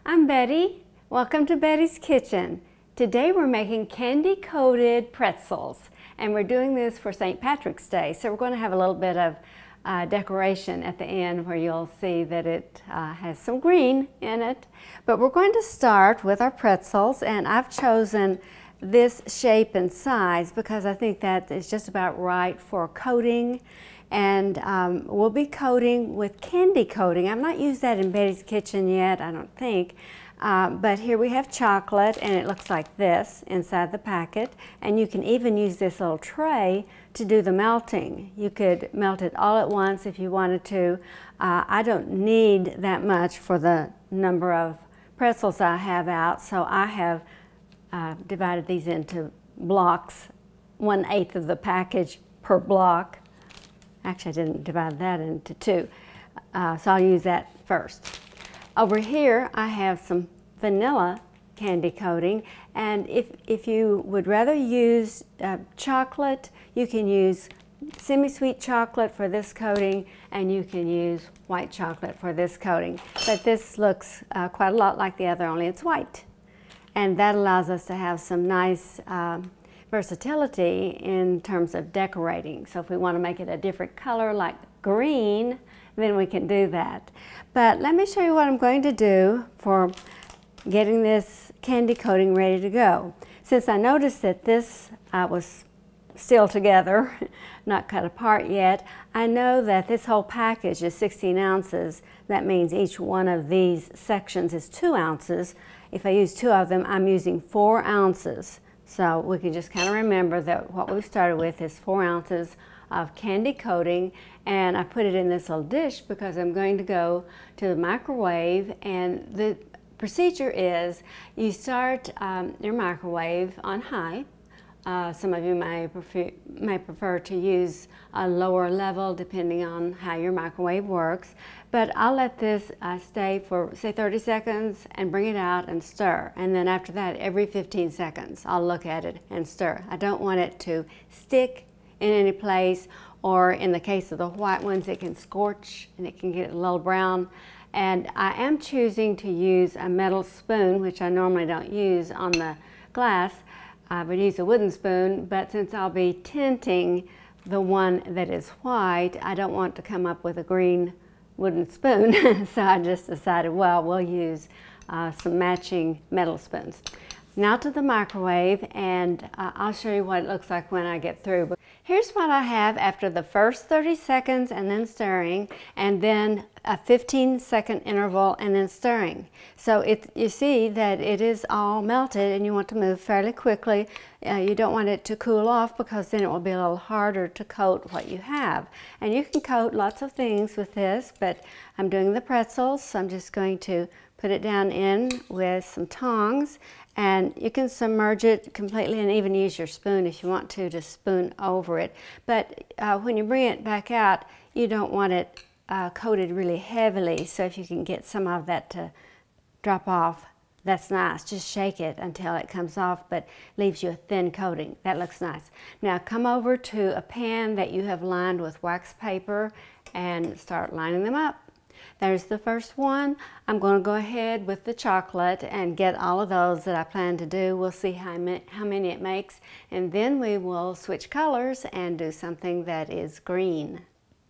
I'm Betty. Welcome to Betty's Kitchen. Today we're making candy-coated pretzels, and we're doing this for St. Patrick's Day. So we're going to have a little bit of decoration at the end where you'll see that it has some green in it. But we're going to start with our pretzels, and I've chosen this shape and size because I think that is just about right for coating. And we'll be coating with candy coating. I've not used that in Betty's Kitchen yet, I don't think. But here we have chocolate, and it looks like this inside the packet. And you can even use this little tray to do the melting. You could melt it all at once if you wanted to. I don't need that much for the number of pretzels I have out, so I have divided these into blocks, 1/8 of the package per block. Actually, I didn't divide that into two, so I'll use that first. Over here, I have some vanilla candy coating, and if you would rather use chocolate, you can use semi-sweet chocolate for this coating, and you can use white chocolate for this coating. But this looks quite a lot like the other, only it's white. And that allows us to have some nice versatility in terms of decorating. So if we want to make it a different color like green, then we can do that. But let me show you what I'm going to do for getting this candy coating ready to go. Since I noticed that this was still together, not cut apart yet, I know that this whole package is 16 ounces. That means each one of these sections is 2 ounces. If I use 2 of them, I'm using 4 ounces. So we can just kind of remember that what we've started with is 4 ounces of candy coating, and I put it in this little dish because I'm going to go to the microwave. And the procedure is you start your microwave on high. Some of you may prefer to use a lower level depending on how your microwave works. But I'll let this stay for, say, 30 seconds and bring it out and stir. And then after that, every 15 seconds, I'll look at it and stir. I don't want it to stick in any place, or in the case of the white ones, it can scorch and it can get a little brown. And I am choosing to use a metal spoon, which I normally don't use on the glass. I would use a wooden spoon, but since I'll be tinting the one that is white, I don't want to come up with a green wooden spoon. So I just decided, well, we'll use some matching metal spoons. Now to the microwave, and I'll show you what it looks like when I get through. Here's what I have after the first 30 seconds and then stirring, and then a 15-second interval and then stirring. So you see that it is all melted, and you want to move fairly quickly. You don't want it to cool off because then it will be a little harder to coat what you have. And you can coat lots of things with this, but I'm doing the pretzels, so I'm just going to put it down in with some tongs. And you can submerge it completely and even use your spoon if you want to spoon over it. But when you bring it back out, you don't want it coated really heavily. So if you can get some of that to drop off, that's nice. Just shake it until it comes off, but leaves you a thin coating. That looks nice. Now come over to a pan that you have lined with wax paper and start lining them up. There's the first one. I'm going to go ahead with the chocolate and get all of those that I plan to do. We'll see how many it makes, and then we will switch colors and do something that is green.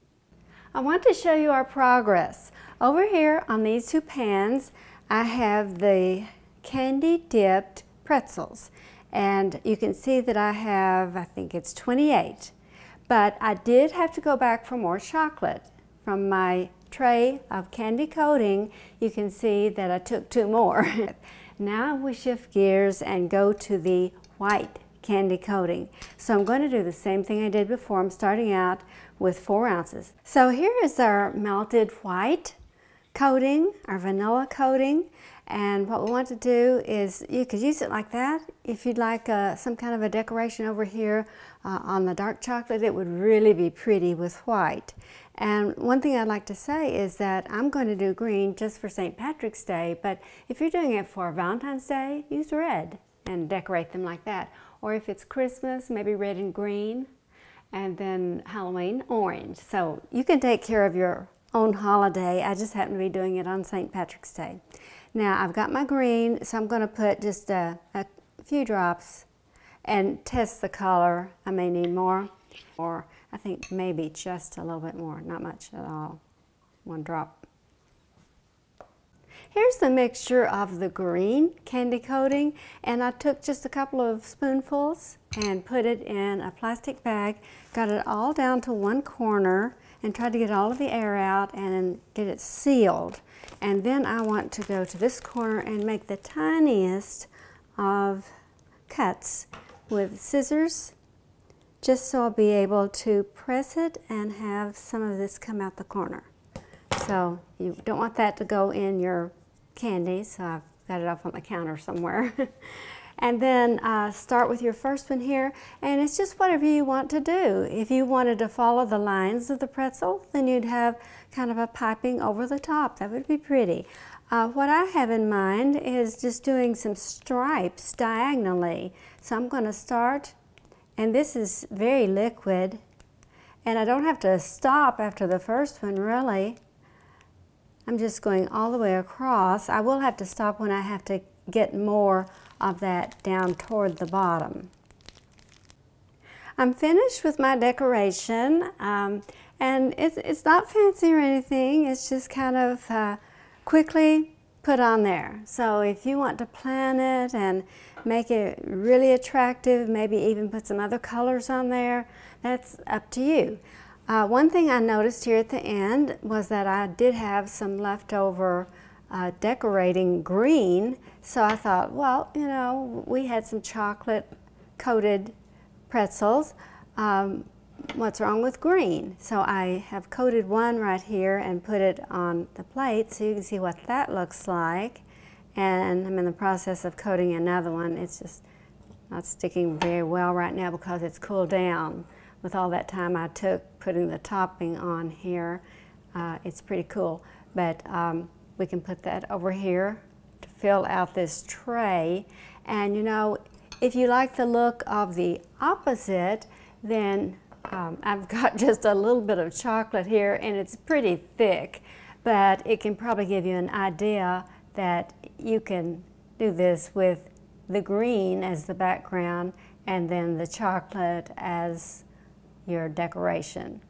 I want to show you our progress. Over here on these two pans, I have the candy-dipped pretzels, and you can see that I have, I think it's 28. But I did have to go back for more chocolate. From my tray of candy coating, you can see that I took 2 more. Now we shift gears and go to the white candy coating. So I'm going to do the same thing I did before. I'm starting out with 4 ounces. So here is our melted white coating, our vanilla coating. And what we want to do is, you could use it like that. If you'd like some kind of a decoration over here on the dark chocolate, it would really be pretty with white. And one thing I'd like to say is that I'm going to do green just for St. Patrick's Day, but if you're doing it for Valentine's Day, use red and decorate them like that. Or if it's Christmas, maybe red and green, and then Halloween, orange. So you can take care of your own holiday. I just happen to be doing it on St. Patrick's Day. Now I've got my green, so I'm going to put just a few drops and test the color. I may need more, or I think maybe just a little bit more, not much at all, 1 drop. Here's the mixture of the green candy coating, and I took just a couple of spoonfuls and put it in a plastic bag, got it all down to one corner and tried to get all of the air out and get it sealed. And then I want to go to this corner and make the tiniest of cuts with scissors, just so I'll be able to press it and have some of this come out the corner. So you don't want that to go in your candy, so I've got it off on the counter somewhere. And then start with your first one here, and it's just whatever you want to do. If you wanted to follow the lines of the pretzel, then you'd have kind of a piping over the top. That would be pretty. What I have in mind is just doing some stripes diagonally. So I'm going to start, and this is very liquid, and I don't have to stop after the first one really. I'm just going all the way across. I will have to stop when I have to get more of that down toward the bottom. I'm finished with my decoration, and it's not fancy or anything. It's just kind of quickly put on there. So if you want to plan it and make it really attractive, maybe even put some other colors on there, that's up to you. One thing I noticed here at the end was that I did have some leftover decorating green, so I thought, well, you know, we had some chocolate coated pretzels. What's wrong with green? So I have coated one right here and put it on the plate so you can see what that looks like. And I'm in the process of coating another one. It's just not sticking very well right now because it's cooled down. With all that time I took putting the topping on here, it's pretty cool. But we can put that over here to fill out this tray. And you know, if you like the look of the opposite, then I've got just a little bit of chocolate here, and it's pretty thick, but it can probably give you an idea that you can do this with the green as the background and then the chocolate as your decoration.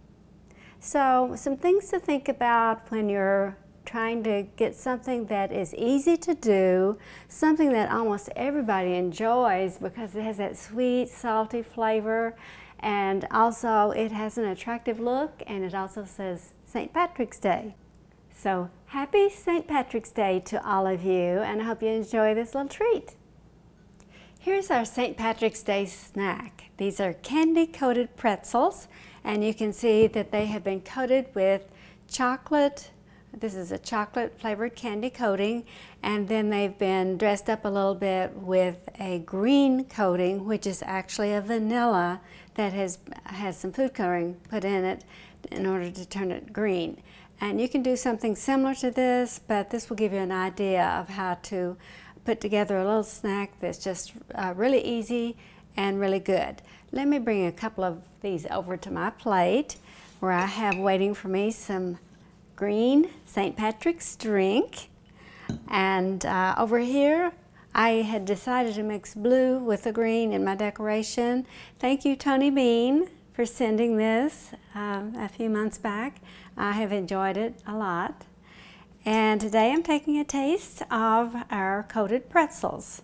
So some things to think about when you're trying to get something that is easy to do, something that almost everybody enjoys because it has that sweet, salty flavor, and also it has an attractive look, and it also says St. Patrick's Day. So happy St. Patrick's Day to all of you, and I hope you enjoy this little treat. Here's our St. Patrick's Day snack. These are candy-coated pretzels, and you can see that they have been coated with chocolate. This is a chocolate flavored candy coating, and then they've been dressed up a little bit with a green coating, which is actually a vanilla that has some food coloring put in it in order to turn it green. And you can do something similar to this, but this will give you an idea of how to put together a little snack that's just really easy and really good. Let me bring a couple of these over to my plate where I have waiting for me some green St. Patrick's drink, and over here I had decided to mix blue with the green in my decoration. Thank you, Tony Bean, for sending this a few months back. I have enjoyed it a lot. And today I'm taking a taste of our coated pretzels.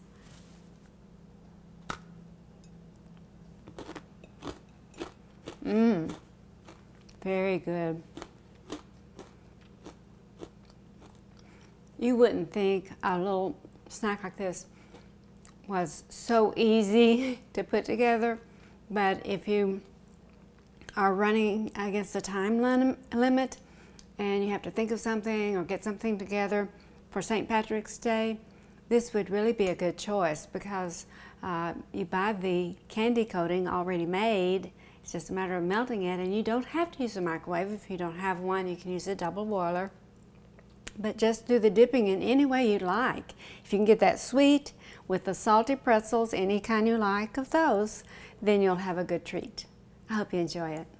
Very good. You wouldn't think a little snack like this was so easy to put together, but if you are running against a time limit and you have to think of something or get something together for St. Patrick's Day, this would really be a good choice because you buy the candy coating already made. It's just a matter of melting it, and you don't have to use a microwave. If you don't have one, you can use a double boiler. But just do the dipping in any way you like. If you can get that sweet with the salty pretzels, any kind you like of those, then you'll have a good treat. I hope you enjoy it.